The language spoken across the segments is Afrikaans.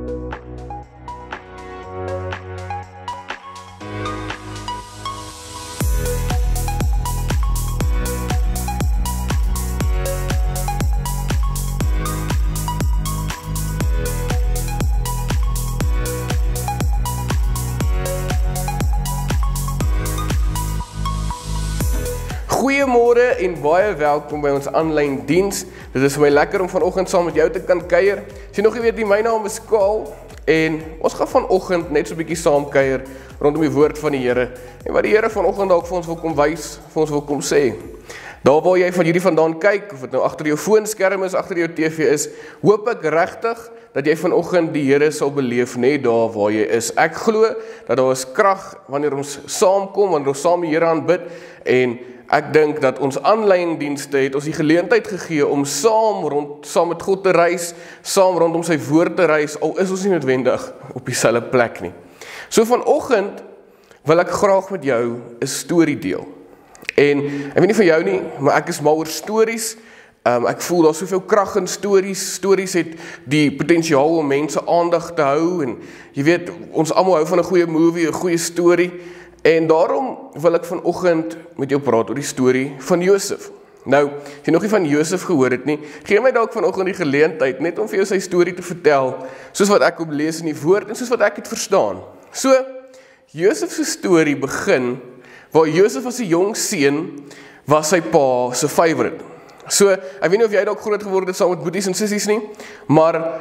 Goeiemôre en baie welkom by ons aanlyn diens. Dit is vir my lekker om vanoggend saam met jou te kan kuier. As jy nog nie weet nie, my naam is Kaal en ons gaan vanoggend net so 'n bietjie saam kuier rondom die woord van die Here. En wat die Here vanoggend dalk vir ons wil kom wys, vir ons wil kom sê. Daar waar jy van hierdie vandaan kyk, of dit nou agter jou foonskerm is, agter jou TV is, hoop ek regtig dat jy vanoggend die Here sal beleef net daar waar jy is. Ek glo dat daar is krag wanneer ons saamkom, wanneer ons saam die Here aanbid, en ek dink dat ons aanlyn dienste het ons die geleentheid gegee om saam met God te reis, saam rondom sy woord te reis, al is ons nie noodwendig op dieselfde plek nie. So vanoggend wil ek graag met jou 'n storie deel. En ek weet nie van jou nie, maar ek is mal oor stories. Ek voel daar soveel krag in stories. Stories het die potensiaal om mense aandag te hou, en jy weet, ons almal hou van 'n goeie movie, 'n goeie storie. En daarom wil ek vanoggend met jou praat oor die storie van Josef. Nou, as jy nog nie van Josef gehoor het nie, gee my dalk vanoggend die geleentheid net om vir jou sy storie te vertel, soos wat ek op lees in die woord en soos wat ek het verstaan. So, Josef se storie begin waar Josef as 'n jong seun was sy pa se favourite. So, ek weet nie of jy dalk groot geword het saam met boeties en sissies nie, maar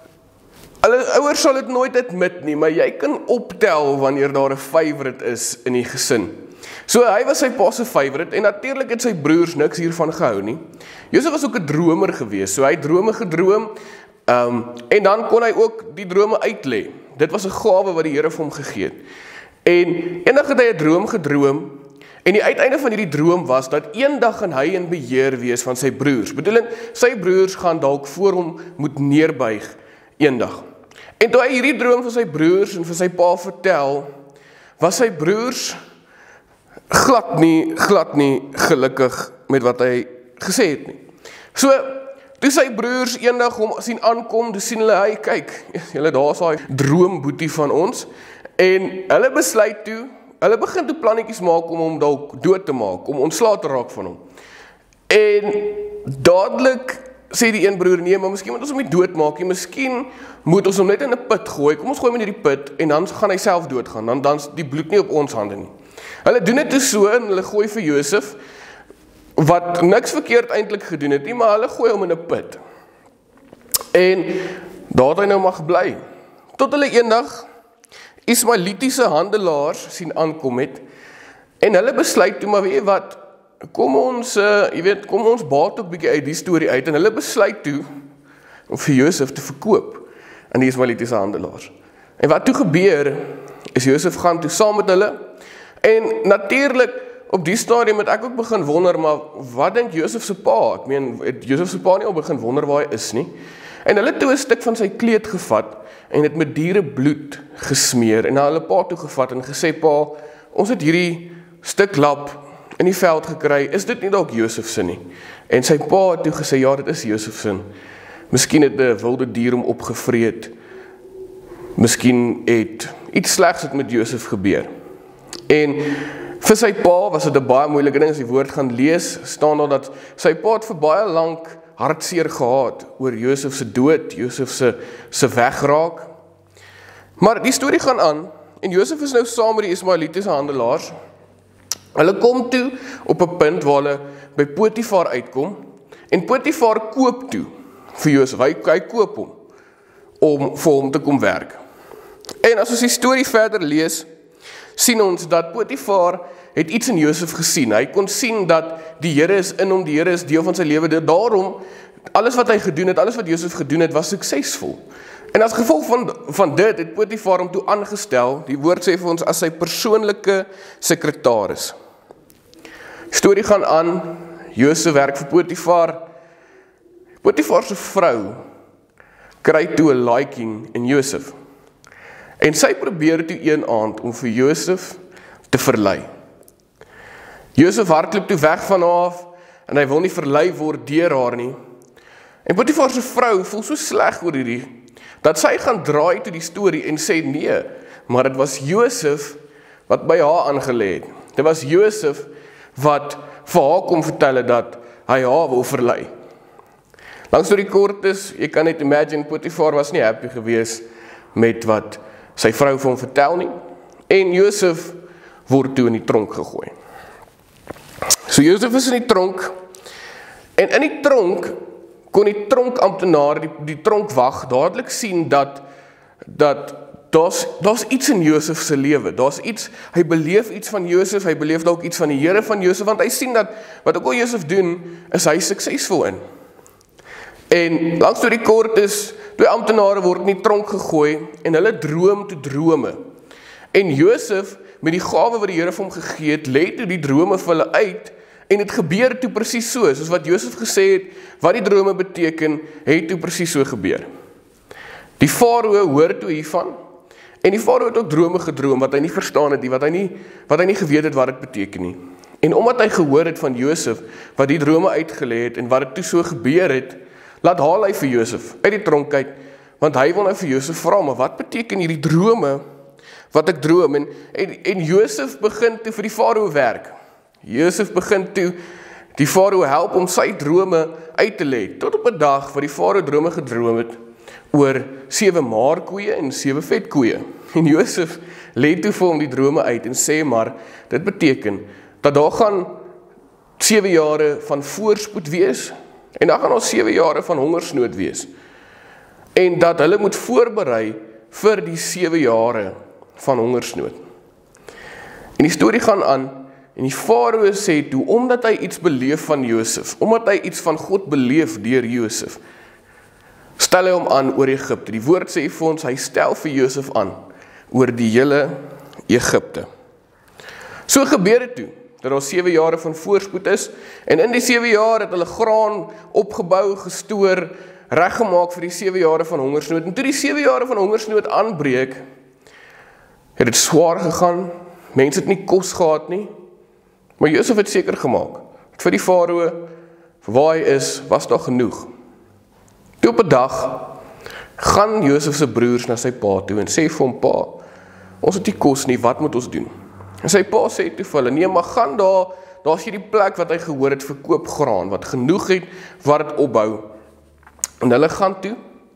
hulle ouers sal dit nooit admit nie, maar jy kan optel wanneer daar 'n favourite is in die gesin. So hy was sy pa se favourite, en natuurlik het sy broers niks hiervan gehou nie. Josef was ook 'n dromer geweest, so hy het drome gedroom, en dan kon hy ook die drome uitlê. Dit was 'n gawe wat die Here vir hom gegee het. En eendag het hy 'n droom gedroom, en die uiteinde van hierdie droom was dat eendag gaan hy in beheer wees van sy broers. Bedoelend, sy broers gaan dalk voor hom moet neerbuig eendag. En toe hy hierdie droom vir sy broers en vir sy pa vertel, was sy broers glad nie gelukkig met wat hy gesê het nie. So, toe sy broers eendag hom sien aankom, toe sien hulle, hy kyk, julle daar is daai droomboetie van ons, en hulle besluit toe, hulle begin toe plannetjies maak om hom dalk dood te maak, om ontslae te raak van hom. En dadelik sê die een broer, nee, maar miskien moet ons hom nie doodmaak nie, miskien moet ons hom net in 'n put gooi, kom ons gooi hom in hierdie put, en dan gaan hy self doodgaan, dan is die bloed nie op ons hande nie. Hulle doen dit toe so, en hulle gooi vir Josef, wat niks verkeerd eintlik gedoen het nie, maar hulle gooi hom in 'n put. En daar het hy nou maar gebly, tot hulle eendag Ismaelitiese handelaars sien aankom het, en hulle besluit toe, maar weet jy wat, kom ons baat ook bietjie uit die storie uit, en hulle besluit toe om vir Josef te verkoop aan die Ismaelitiese handelaars. En wat toe gebeur, is Josef gaan toe saam met hulle, en natuurlik op die stadium het ek ook begin wonder, maar wat dink Josef se pa? Ek meen, het Josef se pa nie al begin wonder waar hy is nie? En hulle het toe 'n stuk van sy kleed gevat, en het met dierebloed gesmeer, en na hulle pa toe gevat, en gesê, pa, ons het hierdie stuk lap in die veld gekry, is dit nie dalk Josef se nie? En sy pa het toe gesê, ja, dit is Josef se. Miskien het 'n wilde dier hom opgevreet, miskien het iets slegs met Josef gebeur. En vir sy pa was dit 'n baie moeilike ding. As jy woord gaan lees, staan daar dat sy pa het vir baie lank hartseer gehad oor Josef se dood, Josef se wegraak. Maar die storie gaan aan, en Josef is nou saam met die Ismaelitiese handelaars. Hulle kom toe op 'n punt waar hulle by Potifar uitkom, en Potifar koop toe vir Josef, hy koop hom, om vir hom te kom werk. En as ons die storie verder lees, sien ons dat Potifar het iets in Josef gesien. Hy kon sien dat die Here is in hom, die Here is deel van sy lewe. Daarom, alles wat hy gedoen het, alles wat Josef gedoen het, was suksesvol. En as gevolg van dit het Potifar hom toe aangestel, die woord sê vir ons, as sy persoonlike sekretaris. Die storie gaan aan, Josef werk vir Potifar. Potifar se vrou kry toe 'n liking in Josef. En sy probeer toe een aand om vir Josef te verlei. Josef hardloop toe weg van haar af, en hy wil nie verlei word deur haar nie. En Potifar se vrou voel so sleg oor hierdie, dat sy gaan draai toe die storie en sê nee, maar dit was Josef wat by haar aangelê het. Dit was Josef wat vir haar kom vertel het dat hy haar wil verlei. Langs door die kort is, jy kan net imagine, Potifar was nie happy gewees met wat sy vrou vir hom vertel nie, en Josef word toe in die tronk gegooi. So Josef is in die tronk, en in die tronk kon die tronkamptenaar, die tronkwag, dadelik sien dat daar's iets in Josef se lewe, daar's iets, hy beleef iets van Josef, hy beleef dalk iets van die Here van Josef, want hy sien dat, wat ook al Josef doen, is hy suksesvol in. En langs door die kort is, 2 amptenare word in die tronk gegooi, en hulle droom toe drome. En Josef, met die gawe wat die Here vir hom gegee het, lê toe die drome vir hulle uit, en het gebeur toe presies so, soos wat Josef gesê het, wat die drome beteken, het toe presies so gebeur. Die farao hoor toe hiervan, en die farao het ook drome gedroom, wat hy nie verstaan het nie, wat hy nie geweet het wat dit beteken nie. En omdat hy gehoor het van Josef, wat die drome uitgelê het, en wat dit toe so gebeur het, laat haal hy vir Josef uit die tronk uit, want hy wil nou vir Josef vra, maar wat beteken hierdie drome, wat ek droom, en Josef begin toe vir die farao werk. Josef begin toe die farao help om sy drome uit te lê, tot op 'n dag wat die farao drome gedroom het, oor 7 maarkoeie en 7 vetkoeie. En Josef lê toe vir hom die drome uit, en sê maar, dit beteken, dat daar gaan 7 jare van voorspoed wees, en dan gaan daar 7 jare van hongersnood wees, en dat hulle moet voorberei vir die 7 jare van hongersnood. En die storie gaan aan, en die farao sê toe, omdat hy iets beleef van Josef, omdat hy iets van God beleef deur Josef, stel hy hom aan oor Egipte. Die woord sê vir ons, hy stel vir Josef aan, oor die hele Egipte. So gebeur dit toe, dat daar 7 jare van voorspoed is, en in die 7 jaar het hulle graan opgebou, gestoor, reggemaak vir die 7 jare van hongersnood, en toe die 7 jare van hongersnood aanbreek, het dit swaar gegaan, mense het nie kos gehad nie, maar Josef het seker gemaak, vir die farao, vir waar hy is, was daar genoeg. Toe op 'n dag, gaan Josef se broers na sy pa toe, en sê vir hom, pa, ons het nie kos nie, wat moet ons doen? En sy pa sê toe vir hulle, nee, maar gaan daar's hierdie plek wat hy gehoor het, verkoop graan, wat genoeg het, wat het opbou. En hulle gaan toe,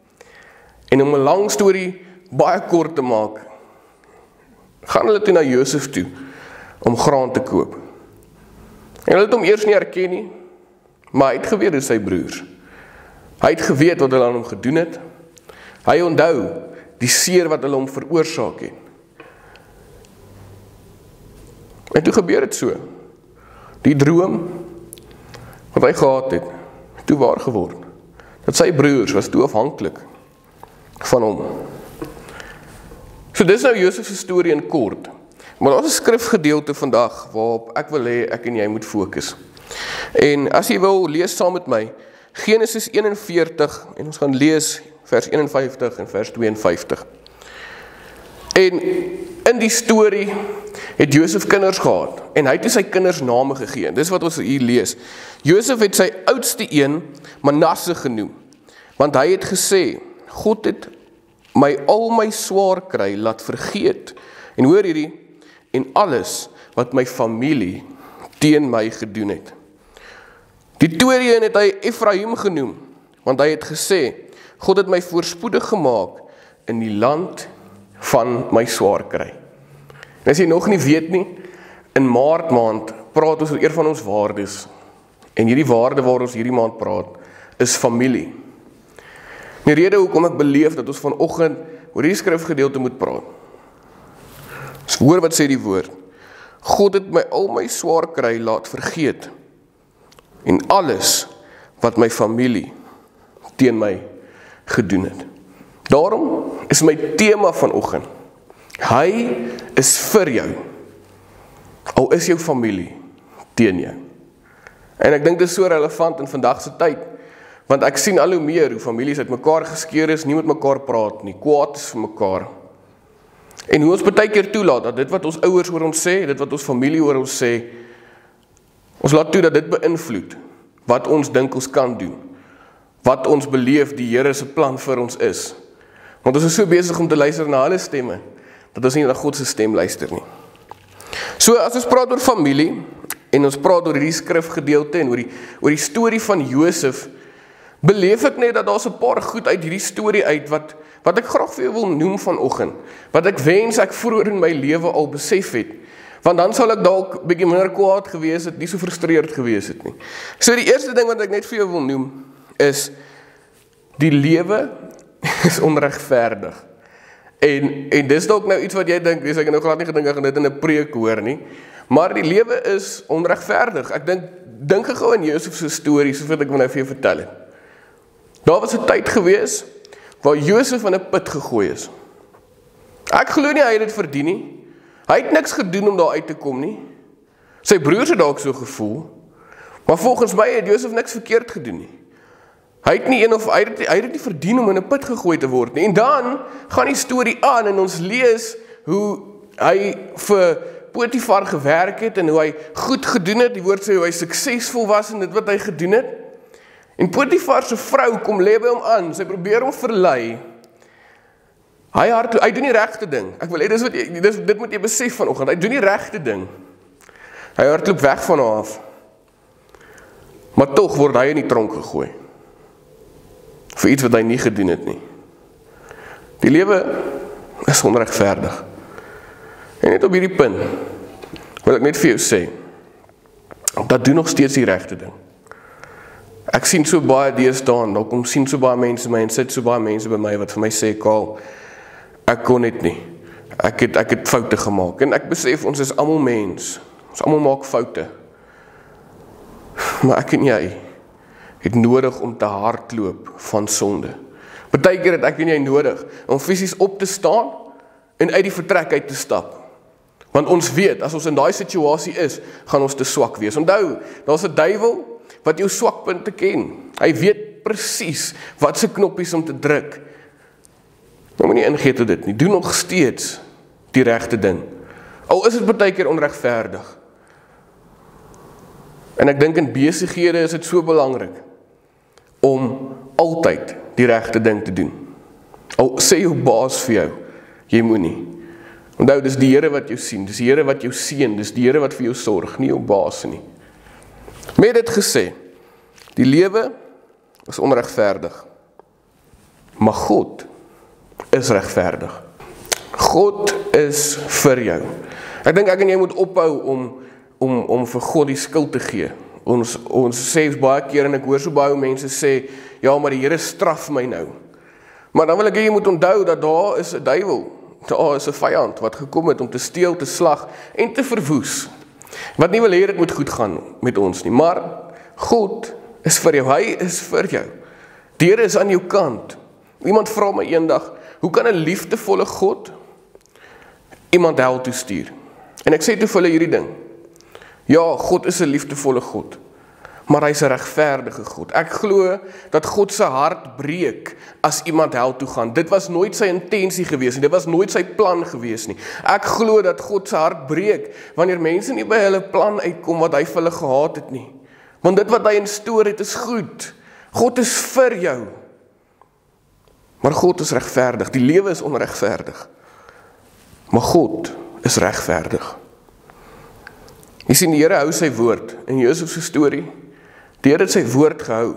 en om 'n lang storie baie kort te maak, gaan hulle toe na Josef toe, om graan te koop. En hulle het hom eers nie herken nie, maar hy het geweet hoe sy broers. Hy het geweet wat hulle aan hom gedoen het, hy onthou die seer wat hulle hom veroorsaak het. En toe gebeur het so, die droom, wat hy gehad het, toe waar geword, dat sy broers was toe afhanklik van hom. So dis nou Josef se storie in kort, maar daar is 'n skrifgedeelte vandag, waarop ek wil hê ek en jy moet fokus. En as jy wil, lees saam met my, Genesis 41, en ons gaan lees vers 51 en vers 52. En in die storie het Josef kinders gehad, en hy het sy kinders name gegee. Dis wat ons hier lees. Josef het sy oudste een Manasse genoem, want hy het gesê, God het my al my swaar kry laat vergeet, en hoor hierdie, en alles wat my familie teen my gedoen het. Die tweede een het hy Ephraim genoem, want hy het gesê, God het my voorspoedig gemaak in die land van my swaar kry. En as jy nog nie weet nie, in Maart maand praat ons oor een van ons waardes, en hierdie waarde waar ons hierdie maand praat, is familie. Die rede hoekom ek beleef dat ons vanoggend oor hierdie skrifgedeelte moet praat. So hoor wat sê die woord. God het my al my swaar kry laat vergeet, en alles wat my familie teen my gedoen het. Daarom is my tema vanoggend, hy is vir jou, al is jou familie teen jou. En ek dink dit is so relevant in vandag se tyd, want ek sien al hoe meer hoe families uit mekaar geskeur is, nie met mekaar praat nie, kwaad is vir mekaar. En hoe ons baie keer toelaat, dat dit wat ons ouers oor ons sê, dit wat ons familie oor ons sê, ons laat toe dat dit beïnvloed, wat ons dink ons kan doen, wat ons beleef die Here se plan vir ons is. Want ons is so besig om te luister na hulle stemme, dat ons nie na God se stem luister nie. So as ons praat oor familie, en ons praat oor hierdie skrifgedeelte, en oor die storie van Josef, beleef ek net dat daar's 'n paar goed uit hierdie storie uit, wat ek graag vir jou wil noem vanoggend, wat ek wens ek vroeër in my lewe al besef het, want dan sal ek dalk bietjie minder kwaad gewees het, nie so frustreerd gewees het nie. So die eerste ding wat ek net vir jou wil noem, is, die lewe is onregverdig. En dis dalk nou iets wat jy dink, ek het nou glad nie gedink ek gaan dit in 'n preek hoor nie, maar die lewe is onregverdig. Ek dink gou aan Josef se storie, soos wat ek nou vir jou vertel het. Daar was 'n tyd gewees, waar Josef in 'n put gegooi is. Ek glo nie hy het dit verdien nie. Hy het niks gedoen om daar uit te kom nie. Sy broers het dalk so gevoel, maar volgens my het Josef niks verkeerd gedoen nie. Hy het nie verdien om in 'n put gegooi te word nie. En dan gaan die storie aan en ons lees hoe hy vir Potifar gewerk het en hoe hy goed gedoen het. Die woord sê hoe hy suksesvol was in dit wat hy gedoen het. En Potifar se vrou kom lê by hom aan. Sy probeer hom verlei. Hy doen die regte ding. Ek wil hê dit moet jy besef vanoggend. Hy doen die regte ding. Hy hardloop weg van haar af. Maar tog word hy in die tronk gegooi. Vir iets wat hy nie gedoen het nie. Die lewe is onregverdig. En net op hierdie punt wil ek net vir jou sê, dat doen nog steeds die regte ding. Ek sien so baie deesdae, daar kom sien so baie mense my en sit so baie mense by my wat vir my sê, Karl, ek kon net nie. Ek het foute gemaak. En ek besef ons is almal mens. Ons almal maak foute. Maar ek en jy het nodig om te hardloop van sonde. Partykeer het ek en jy nodig om fisies op te staan en uit die vertrek uit te stap. Want ons weet, as ons in daai situasie is, gaan ons te swak wees. Onthou, daar's 'n duiwel wat jou swakpunte ken. Hy weet presies wat se knoppies om te druk. Nou moenie ingee tot dit nie. Doen nog steeds die regte ding. Al is dit partykeer onregverdig. En ek dink in besighede is dit so belangrik om altyd die regte ding te doen. Al sê jou baas vir jou, jy moenie. Onthou, dis die Here wat jou sien, dis die Here wat jou seën, dis die Here wat vir jou sorg, nie jou baas nie. Met dit gesê, die lewe is onregverdig. Maar God is regverdig. God is vir jou. Ek dink ek en jy moet ophou om vir God die skuld te gee. Ons sê baie keer, en ek hoor so baie mense sê, ja, maar die Here straf my nou. Maar dan wil ek hê jy moet onthou dat daar is 'n duiwel, daar is 'n vyand wat gekom het om te steel, te slag en te verwoes. Wat nie wil hê dit moet goed gaan met ons nie, maar God is vir jou, hy is vir jou. Die Here is aan jou kant. Iemand vra my eendag, hoe kan 'n liefdevolle God iemand hel toe stuur? En ek sê toe vir hulle hierdie ding. Ja, God is 'n liefdevolle God, maar hy is 'n regverdige God. Ek glo dat God se hart breek as iemand hel toe gaan. Dit was nooit sy intensie gewees nie, dit was nooit sy plan gewees nie. Ek glo dat God se hart breek wanneer mense nie by hulle plan uitkom wat hy vir hulle gehaat het nie. Want dit wat hy instoor het is goed. God is vir jou. Maar God is regverdig. Die lewe is onregverdig. Maar God is regverdig. Jy sien, die Here hou sy woord. In Josef se storie, die Here het sy woord gehou.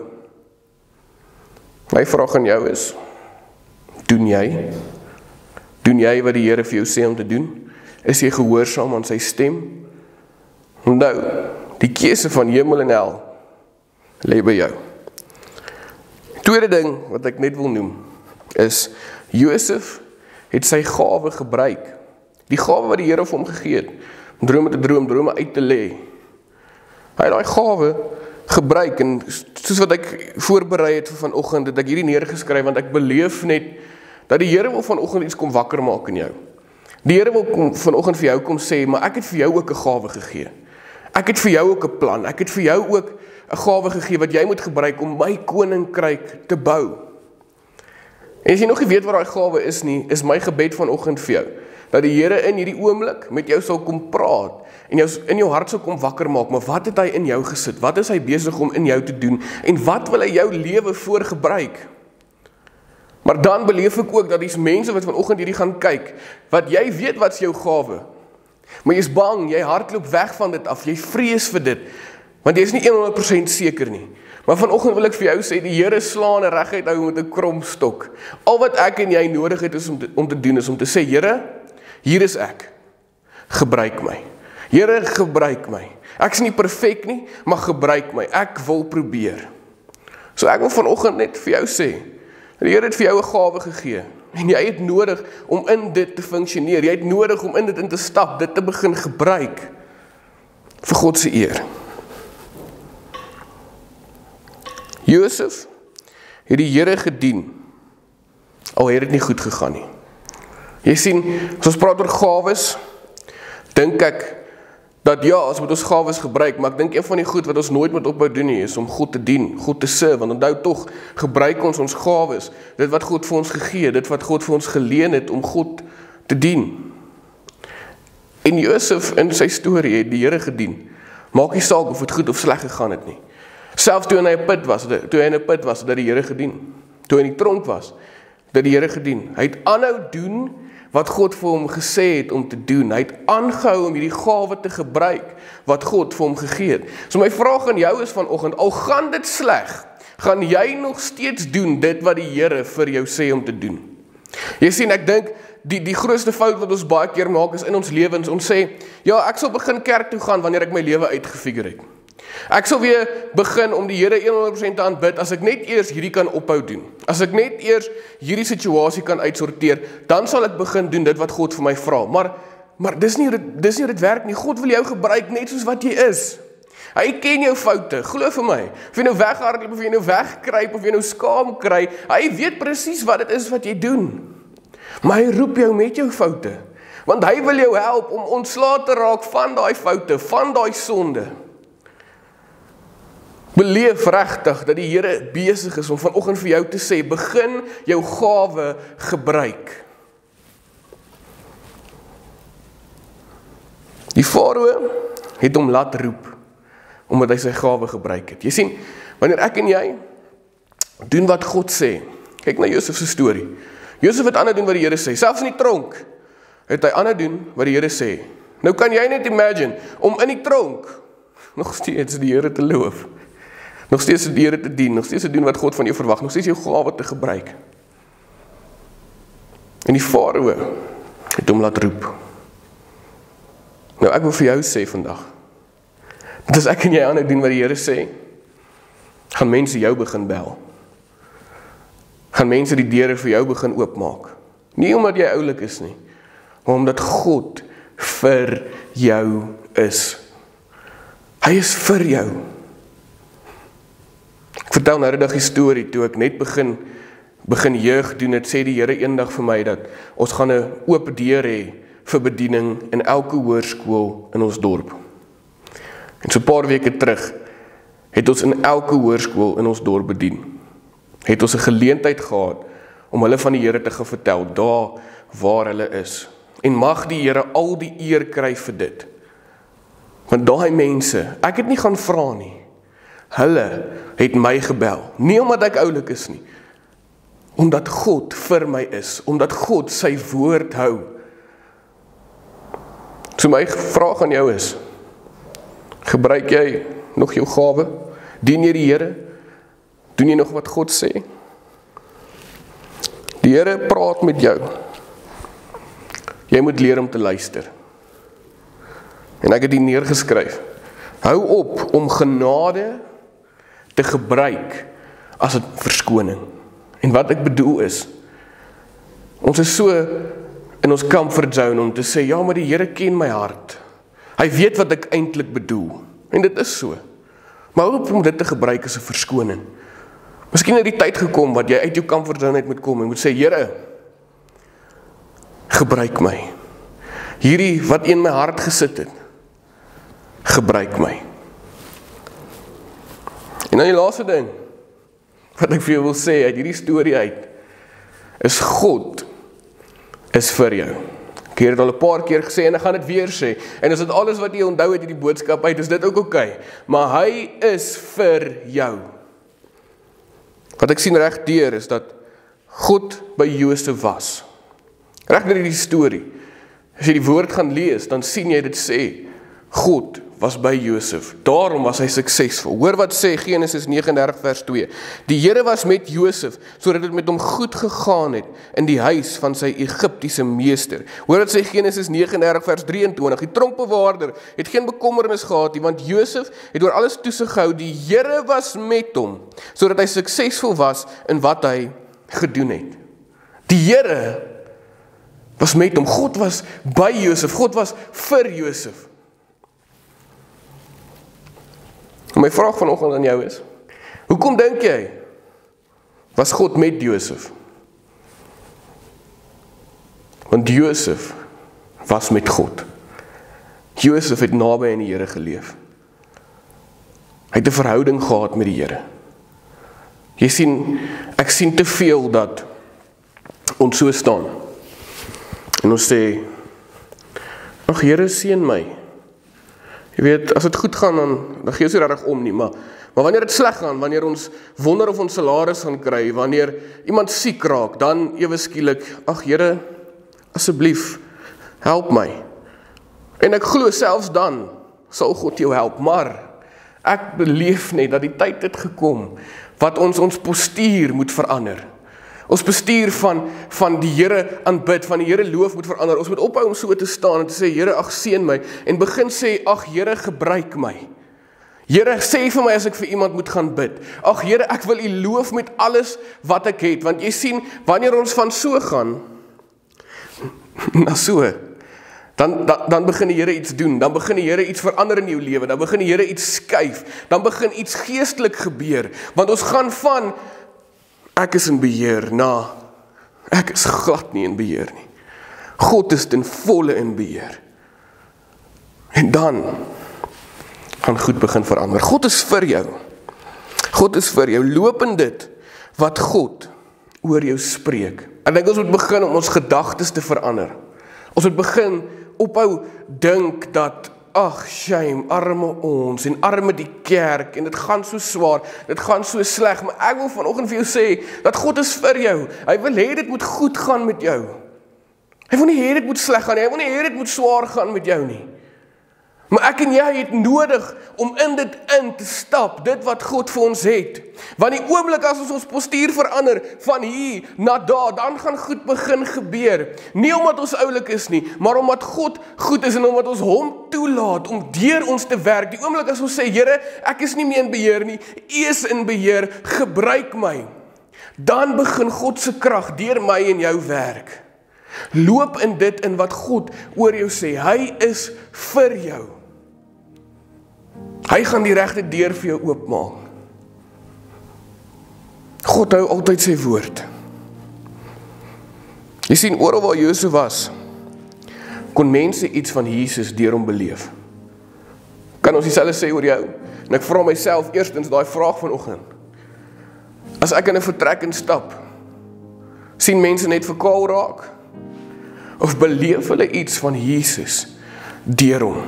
My vraag aan jou is, doen jy? Doen jy wat die Here vir jou sê om te doen? Is jy gehoorsaam aan sy stem? Onthou, die keuse van hemel en hel lê by jou. Tweede ding wat ek net wil noem, is Josef het sy gawe gebruik. Die gawe wat die Here vir hom gegee het, om drome te droom, drome uit te lê. Hy het daai gawe gebruik, en soos wat ek voorberei het vir vanoggend, het ek hierdie neergeskryf, want ek beleef net, dat die Here wil vanoggend iets kom wakker maak in jou. Die Here wil vanoggend vir jou kom sê, maar ek het vir jou ook 'n gawe gegee. Ek het vir jou ook 'n plan, ek het vir jou ook 'n gawe gegee, wat jy moet gebruik om my koninkryk te bou. En as jy nog nie weet wat daai gawe is nie, is my gebed vanoggend vir jou, dat die Here in hierdie oomblik met jou sal kom praat, en in jou hart sal kom wakker maak, maar wat het hy in jou gesit? Wat is hy besig om in jou te doen? En wat wil hy jou lewe voor gebruik? Maar dan beleef ek ook dat die mense wat vanoggend hierdie gaan kyk, wat jy weet wat is jou gawe, maar jy is bang, jy hardloop weg van dit af, jy vrees vir dit, want jy is nie 100% seker nie. Maar vanoggend wil ek vir jou sê, die Here slaan 'n reguit ou met 'n kromstok. Al wat ek en jy nodig het is om te doen, is om te sê, Here, hier is ek, gebruik my. Here, gebruik my. Ek is nie perfek nie, maar gebruik my, ek wil probeer. So ek wil vanoggend net vir jou sê, die Here het vir jou 'n gawe gegee, en jy het nodig om in dit te funksioneer, jy het nodig om in dit in te stap, dit te begin gebruik, vir God se eer. Josef het die Here gedien, al het dit nie goed gegaan nie. Jy sien, as ons praat oor gawes, dink ek, dat ja, ons moet ons gawes gebruik, maar ek dink een van die goed wat ons nooit moet ophou doen nie, is om God te dien, God te serve, want onthou tog, gebruik ons gawes, dit wat God vir ons gegee, dit wat God vir ons geleen het, om God te dien. En Josef in sy storie het die Here gedien, maak nie saak of het goed of sleg gegaan het nie. Selfs toe hy in 'n put was, dat die Here gedien. Toe hy in die tronk was, dat die Here gedien. Hy het aanhou doen wat God vir hom gesê het om te doen. Hy het aangehou om hierdie gawe te gebruik wat God vir hom gegee het. So my vraag aan jou is vanoggend, al gaan dit sleg, gaan jy nog steeds doen dit wat die Here vir jou sê om te doen? Jy sien, ek dink die grootste fout wat ons baie keer maak is in ons lewens, ons sê, ja, ek sal begin kerk toe gaan wanneer ek my lewe uitgefigure het. Ek sal weer begin om die Here 100% te aanbid as ek net eers hierdie kan ophou doen. As ek net eers hierdie situasie kan uitsorteer, dan sal ek begin doen dit wat God vir my vra. Maar dis nie hoe dit werk nie. God wil jou gebruik net soos wat jy is. Hy ken jou foute, glo vir my. Of jy nou weghardloop, of jy nou wegkruip, of jy nou skaam kry, hy weet presies wat dit is wat jy doen. Maar hy roep jou met jou foute, want hy wil jou help om ontslae te raak van daai foute, van daai sonde. Beleef regtig dat die Here besig is om vanoggend vir jou te sê, begin jou gawe gebruik. Die Farao het hom laat roep, omdat hy sy gawe gebruik het. Jy sien, wanneer ek en jy doen wat God sê, kyk na Josef se storie. Josef het aanhou doen wat die Here sê, selfs in die tronk het hy aanhou doen wat die Here sê. Nou kan jy net imagine, om in die tronk nog steeds die Here te loof, nog steeds die Here te dien, nog steeds te doen wat God van jou verwag, nog steeds jou gawe te gebruik. En die Farao het hom laat roep. Nou ek wil vir jou sê vandag, dat as ek en jy aanhou doen wat die Here sê, gaan mense jou begin bel. Gaan mense die deure vir jou begin oopmaak. Nie omdat jy oulik is nie, maar omdat God vir jou is. Hy is vir jou. Ek vertel nou die dag die storie, toe ek net begin jeug doen, het sê die Here eendag vir my, dat ons gaan 'n oop deur hê vir bediening in elke hoërskool in ons dorp. En so 'n paar weke terug, het ons in elke hoërskool in ons dorp bedien. Het ons 'n geleentheid gehad, om hulle van die Here te gaan vertel, daar waar hulle is. En mag die Here al die eer kry vir dit. Want daai mense, ek het nie gaan vra nie, hulle het my gebel, nie omdat ek oulik is nie, omdat God vir my is, omdat God sy woord hou. So my vraag aan jou is, gebruik jy nog jou gawe? Dien jy die Here? Doen jy nog wat God sê? Die Here praat met jou. Jy moet leer om te luister. En ek het dit neergeskryf. Hou op om genade te gebruik as 'n verskoning. En wat ek bedoel is, ons is so in ons comfort zone om te sê, ja, maar die Here ken my hart. Hy weet wat ek eintlik bedoel. En dit is so. Maar hou op om dit te gebruik as 'n verskoning. Miskien het die tyd gekom wat jy uit jou comfort zone uit moet kom en moet sê, Here, gebruik my. Hierdie wat in my hart gesit het, gebruik my. En dan die laaste ding, wat ek vir jou wil sê uit hierdie storie uit, is God is vir jou. Ek het dit al 'n paar keer gesê en ek gaan dit weer sê. En as dit alles wat jy onthou uit hierdie boodskap uit, is dit ook oké. Maar hy is vir jou. Wat ek sien reg deur is dat God by Josef was. Reg deur die storie. As jy die woord gaan lees, dan sien jy dit sê, God was by Josef. Daarom was hy suksesvol. Hoor wat sê Genesis 39 vers 2. Die Here was met Josef, sodat dit met hom goed gegaan het in die huis van sy Egiptiese meester. Hoor wat sê Genesis 39 vers 23. Die tronkbewaarder het geen bekommernis gehad nie, want Josef het oor alles toesig gehou. Die Here was met hom, sodat hy suksesvol was in wat hy gedoen het. Die Here was met hom. God was by Josef. God was vir Josef. My vraag vanoggend aan jou is, hoekom dink jy, was God met Josef? Want Josef was met God. Josef het naby aan die Here geleef. Hy het 'n verhouding gehad met die Here. Jy sien, ek sien te veel dat ons so staan. En ons sê, ag Here, seën my. Jy weet, as dit goed gaan, dan gee ons nie regtig om nie, maar wanneer dit sleg gaan, wanneer ons wonder of ons salaris gaan kry, wanneer iemand siek raak, dan ewe skielik, ag Here, asseblief, help my. En ek glo selfs dan, sal God jou help, maar ek beleef net dat die tyd het gekom, wat ons postuur moet verander. Ons bestuur van die Here aanbid, van die Here loof moet verander. Ons moet ophou om so te staan en te sê, Here, ag seën my, en begin sê, ag Here, gebruik my. Here, sê vir my as ek vir iemand moet gaan bid. Ag Here, ek wil U loof met alles wat ek het, want jy sien, wanneer ons van so gaan, na so, dan begin die Here iets doen, dan begin die Here iets verander in jou lewe, dan begin die Here iets skuif, dan begin iets geestelik gebeur, want ons gaan van, ek is in beheer, ek is glad nie in beheer nie. God is ten volle in beheer. En dan gaan goed begin verander. God is vir jou. God is vir jou. Loop in dit wat God oor jou spreek. Ek dink ons moet begin om ons gedagtes te verander. Ons moet begin ophou dink dat, ag, shame, arme ons, en arme die kerk, en dit gaan so swaar, dit gaan so sleg, maar ek wil vanoggend vir jou sê, dat God is vir jou. Hy wil hê dit moet goed gaan met jou. Hy wil nie hê dit moet sleg gaan nie, hy wil nie hê dit moet swaar gaan met jou nie. Maar ek en jy het nodig om in dit in te stap, dit wat God vir ons het. Want die oomblik as ons postuur verander, van hier na daar, dan gaan goed begin gebeur. Nie omdat ons oulik is nie, maar omdat God goed is en omdat ons hom toelaat om deur ons te werk. Die oomblik as ons sê, Here, ek is nie meer in beheer nie, U is in beheer, gebruik my. Dan begin God se krag deur my en jou werk. Loop in dit in wat God oor jou sê. Hy is vir jou. Hy gaan die regte deur vir jou oopmaak. God hou altyd sy woord. Jy sien, oral waar Josef was, kon mense iets van Jesus deur hom beleef. Kan ons dieselfde sê oor jou? En ek vra myself eerstens daai vraag vanoggend. As ek in 'n vertrek instap, sien mense net verkaal raak? Of beleef hulle iets van Jesus deur hom?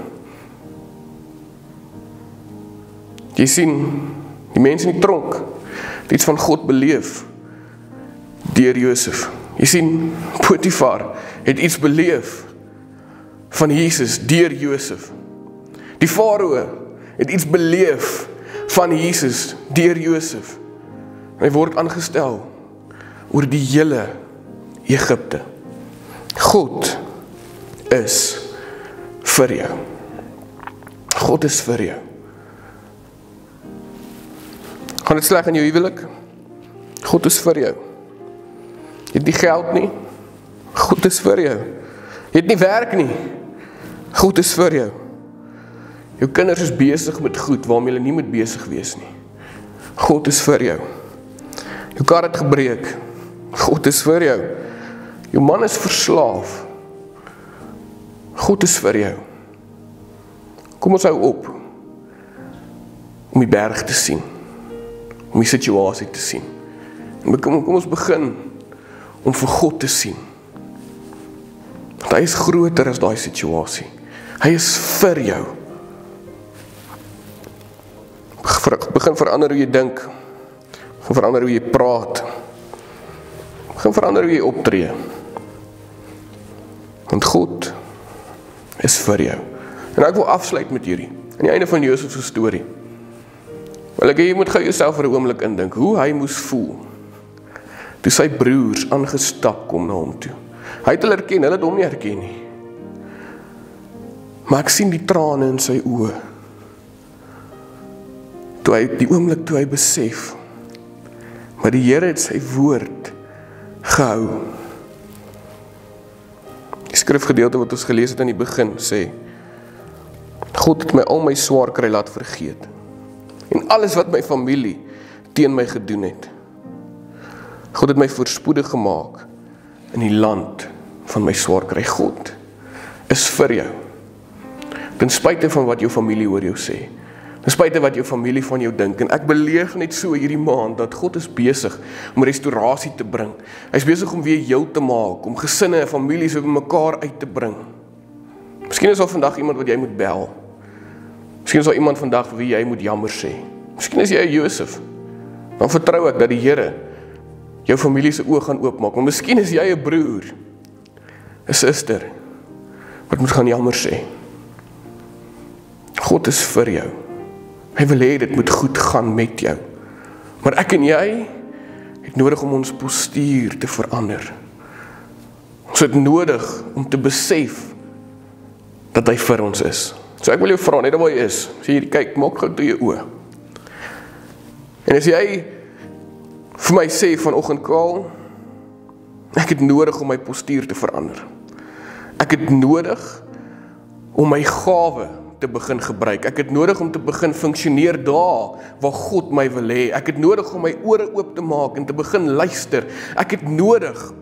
Jy sien, die mense in die tronk het iets van God beleef deur Josef. Jy sien, Potifar het iets beleef van Jesus deur Josef. Die farao het iets beleef van Jesus deur Josef. Hy word aangestel oor die hele Egipte. God is vir jou. God is vir jou. Gaan dit sleg in jou huwelik? God is vir jou. Jy het nie geld nie? God is vir jou. Jy het nie werk nie? God is vir jou. Jou kinders is besig met goed waarmee hulle nie moet besig wees nie. God is vir jou. Jou kar het gebreek. God is vir jou. Jou man is verslaaf. God is vir jou. Kom ons hou op om die berg te sien, om die situasie te sien. En kom ons begin om vir God te sien. Want hy is groter as daai situasie. Hy is vir jou. Begin verander hoe jy dink. Begin verander hoe jy praat. Begin verander hoe jy optree. Want God is vir jou. En ek wil afsluit met hierdie, aan die einde van Josef se storie. Wil ek hê jy moet gou jouself vir 'n oomblik indink, hoe hy moes voel, toe sy broers aangestap kom na hom toe. Hy het hulle herken, hulle het hom nie herken nie. Maar ek sien die trane in sy oë, die oomblik toe hy besef, maar die Here het sy woord gehou. Die skrifgedeelte wat ons gelees het in die begin sê, God het my al my swaar kry laat vergeet, en alles wat my familie teen my gedoen het. God het my voorspoedig gemaak in die land van my swaar kry. God is vir jou, ten spyte van wat jou familie oor jou sê, ten spyte wat jou familie van jou dink, en ek beleef net so hierdie maand, dat God is besig om restaurasie te bring. Hy is besig om weer heel te maak, om gesinne en families by mekaar uit te bring. Miskien is al vandag iemand wat jy moet bel. Miskien is al iemand vandag wie jy moet jammer sê. Miskien is jy 'n Josef. Dan vertrou ek dat die Here jou familie se oë gaan oopmaak. Maar miskien is jy 'n broer, 'n suster, wat moet gaan jammer sê. God is vir jou. Hy wil hê dit moet goed gaan met jou. Maar ek en jy het nodig om ons postuur te verander. Ons het nodig om te besef dat hy vir ons is. So ek wil jou vra, net waar jy is, as jy hier kyk, maak gou toe jou oë. En as jy vir my sê vanoggend, Kaal, ek het nodig om my postuur te verander. Ek het nodig om my gawe te begin gebruik. Ek het nodig om te begin funksioneer daar waar God my wil hê. Ek het nodig om my ore oop te maak en te begin luister. Ek het nodig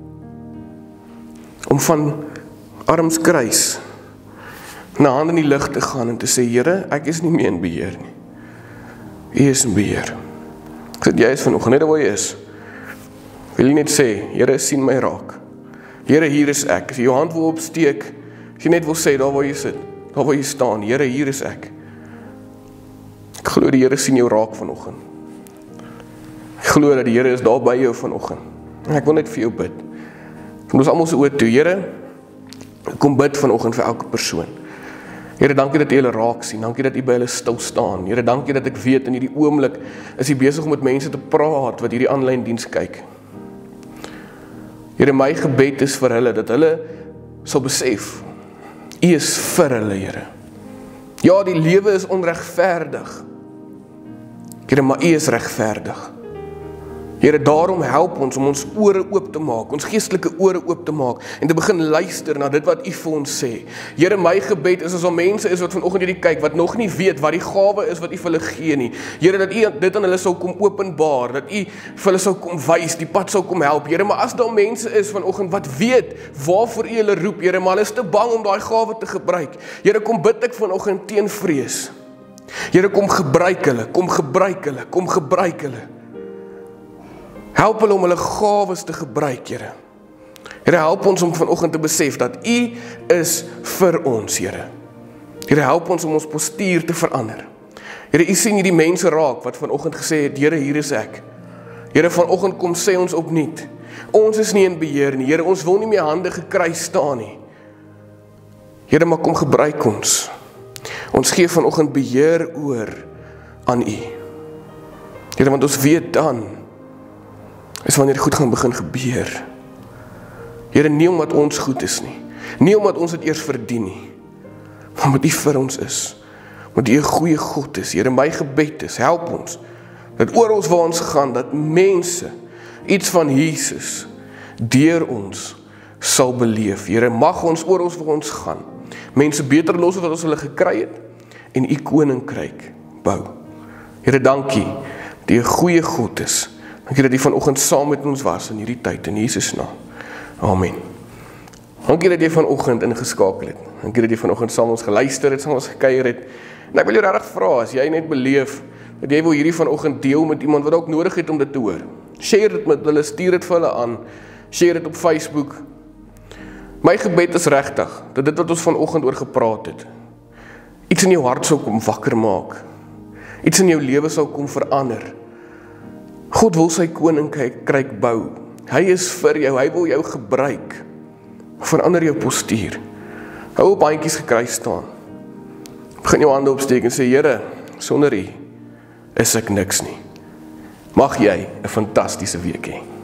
om van arms kruis na hand in die lug te gaan en te sê, Here, ek is nie meer in beheer nie. U is in beheer. Ek sê, jy is vanoggend, net waar jy is. Wil jy net sê, Here, sien my raak. Here, hier is ek. As jy jou hand wil opsteek, as jy net wil sê, daar waar jy sit, daar waar jy staan, Here, hier is ek. Ek glo die Here sien jou raak vanoggend. Ek glo dat die Here is daar by jou vanoggend. En ek wil net vir jou bid. Ons almal se oë toe, Here, kom bid vanoggend vir elke persoon. Here, dankie dat U hulle raak sien, dankie dat U by hulle stil staan. Here, dankie dat ek weet in hierdie oomblik is U besig om met mense te praat wat hierdie aanlyn diens kyk. Here, my gebed is vir hulle, dat hulle sal besef, U is vir hulle, Here. Ja, die lewe is onregverdig. Here, maar U is regverdig. Here, daarom help ons om ons ore oop te maak, ons geestelike ore oop te maak, en te begin luister na dit wat U vir ons sê. Here, my gebed is as al mense is wat vanoggend hierdie kyk, wat nog nie weet wat die gawe is wat U vir hulle gee nie. Here, dat U dit aan hulle sal kom openbaar, dat U vir hulle sal kom wys, die pad sal kom help. Here, maar as daar mense is vanoggend wat weet waarvoor U hulle roep, Here, maar hulle is te bang om daai gawe te gebruik. Here, kom bid ek vanoggend teen vrees. Here, kom gebruik hulle, kom gebruik hulle, kom gebruik hulle. Help hulle om hulle gawes te gebruik, Here. Here, help ons om vanoggend te besef dat U is vir ons, Here. Here, help ons om ons postuur te verander. Here, U sien hierdie mense raak wat vanoggend gesê het, Here, hier is ek. Here, vanoggend kom sê ons opnuut, ons is nie in beheer nie. Here, ons wil nie meer hande gekruis staan nie. Here, maar kom gebruik ons. Ons gee vanoggend beheer oor aan U. Here, want ons weet dan is wanneer goed gaan begin gebeur. Here, nie omdat ons goed is nie, nie omdat ons dit eers verdien nie, maar omdat U vir ons is, omdat U 'n goeie God is. Here, my gebed is, help ons, dat oral waar ons gaan, dat mense iets van Jesus deur ons sal beleef. Here, mag ons oral waar ons gaan, mense beter los as wat ons hulle gekry het, en U koninkryk bou. Here, dankie, dat U 'n goeie God is. Dankie dat U vanoggend saam met ons was in hierdie tyd, in Jesus naam. Amen. Dankie dat jy vanoggend ingeskakel het. Dankie dat jy vanoggend saam ons geluister het, saam ons gekuier het. En ek wil jou regtig vra, as jy net beleef, dat jy wil hierdie vanoggend deel met iemand wat ook nodig het om dit te hoor. Share dit met hulle, stuur dit vir hulle aan, share dit op Facebook. My gebed is regtig, dat dit wat ons vanoggend oor gepraat het, iets in jou hart sal kom wakker maak, iets in jou lewe sal kom verander. God wil sy koninkryk bou. Hy is vir jou, hy wil jou gebruik. Verander jou postuur. Hou op handjies gekruis staan. Begin jou hande opsteek en sê, Here, sonder U is ek niks nie. Mag jy 'n fantastiese week hê.